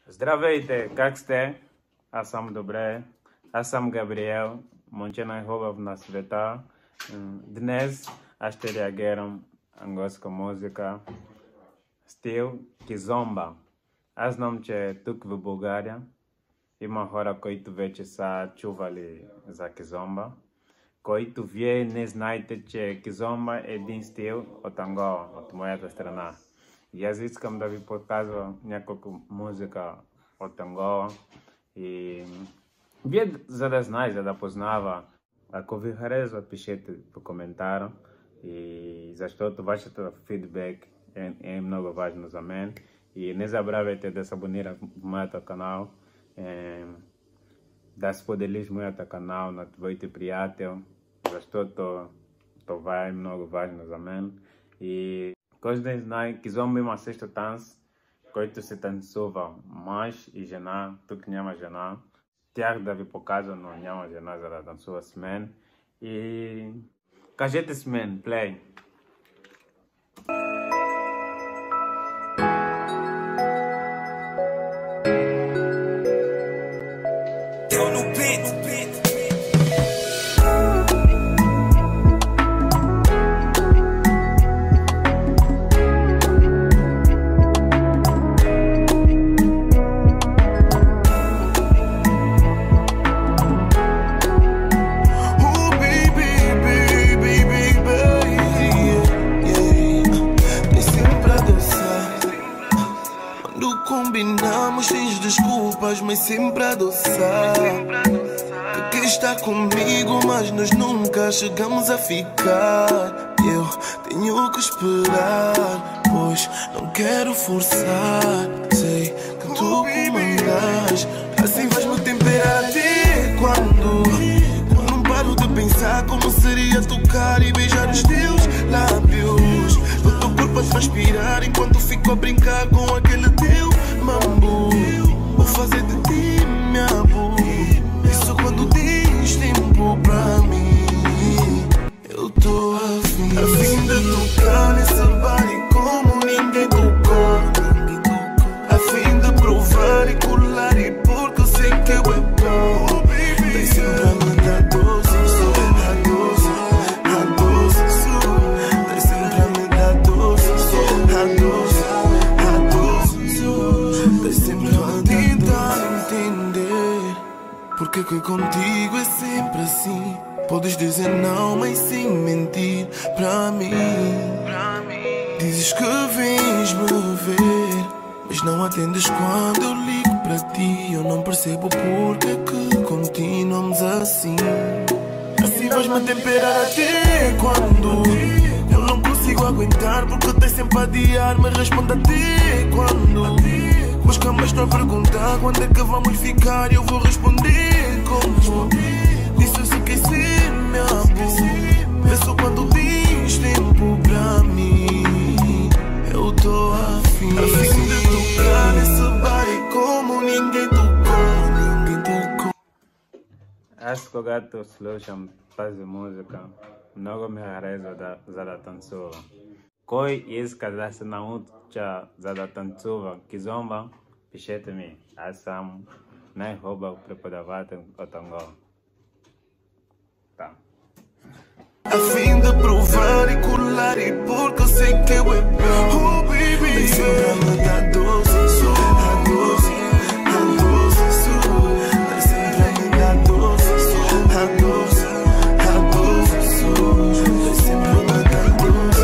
Здравейте, как сте? Аз съм добре. Аз съм Габриел, момче най-хубав на света. Днес аз ще реагирам английска музика, стил кизомба. Аз знам, че тук в България има хора, които вече са чували за кизомба, които вие не знаете, че кизомба е един стил от Ангола, от моята страна. И аз искам да ви показвам няколко музика от Ангола и вие, за да знаете, за да познава. Ако ви харесва, пишете по коментар, и защото вашето фидбек е много важно за мен. И не забравяйте да се абонирате в моята канал, да споделиш моята канал на твоите приятели, защото това е много важно за мен. И кой да знае, кизомба има също танц, който се танцува мъж и жена. Тук няма жена. Тях да ви покажа, но няма жена, за да танцува с мен. И кажете с мен, плей. Combinamos sem desculpas, mas sempre a adoçar. Que quer estar comigo, mas nós nunca chegamos a ficar. Eu tenho que esperar, pois não quero forçar. Sei que tu comandas, assim vais-me temperar até quando não paro de pensar como seria tocar e beijar os teus lábios. O teu corpo a transpirar enquanto fico a brincar com aquele teu mambo. Vou fazer de ti minha amor. Isso quando tens tempo pra mim. Eu tô a fim de tocar nesse body como ninguém tocou. A fim de provar e colar, e porque eu sei que eu é bom. Tem sempre a me dar doce, a doce, a doce. Tem sempre a me dar doce, a doce, a doce. Tem sempre a me tentar entender porque que contigo é sempre assim. Podes dizer não, mas sem mentir pra mim. Dizes que vens me ver, mas não atendes quando eu ligo pra ti. Eu não percebo porque que continuamos assim. Assim vais-me temperar até quando eu não consigo aguentar, porque tens sempre a adiar. Me responde até quando meus camas estão a perguntar quando é que vamos ficar. Eu vou responder como disse, eu sei que ser meu amor. Vê só quando tens tempo pra mim. Eu tô a fim de tocar nesse body como ninguém tocou. Аз когато слушам тази музика, много ми харесва за да танцува. Кой иска да се науча за да танцува кизомба, пишете ми. Аз съм най-хубав преподавател от Ангола. A fim de provar e colar, e porque eu sei que eu é bom. Oh baby, tem sempre a me dar doce, a doce, a doce. Tem sempre a me dar doce, a doce, a doce. Tem sempre a me dar doce.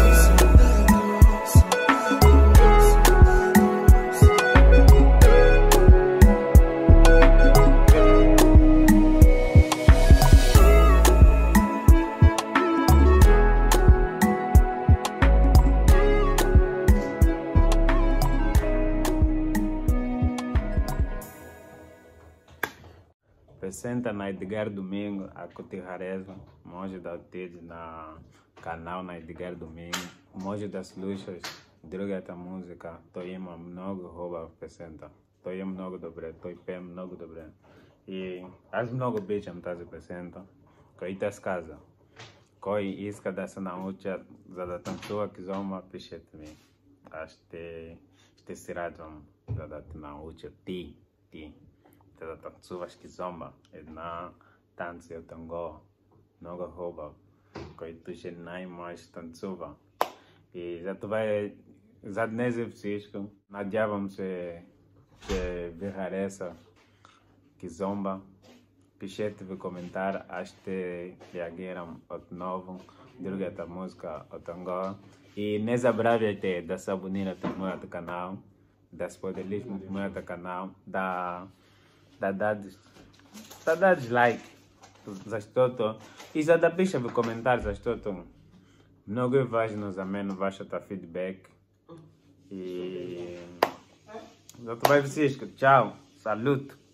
Pесента на Едгар Доминго, ако ти харесва, може да отидеш на канал на Едгар Доминго, може да слушаш другата музика. Той има много хубава песента. Той е много добре, той пее много добре. И аз много обичам тази песента, който каза. Кой иска да се науча за да танцува кизомба, пишете ми. Аз ще се радвам. da na uche ti. Da tantsuvas kizomba. Na tansi eu tango. Noga rouba. Coituche nai mais tantsuva. E já tu vai. Já nesse Francisco. Nadiávamos se viraressa. Kizomba. Pichete vai comentar. Aste reagiram outro novo. Dirigir a música ao tango. E nessa breve até da sabonina do meu canal. Da spoilerismo do meu canal. Da dislike. Zastoto. E já da bicha vai comentar. Zastoto. Não vais nos ameno. Vais dar feedback. E. Já tu vai Francisco. Tchau. Saluto.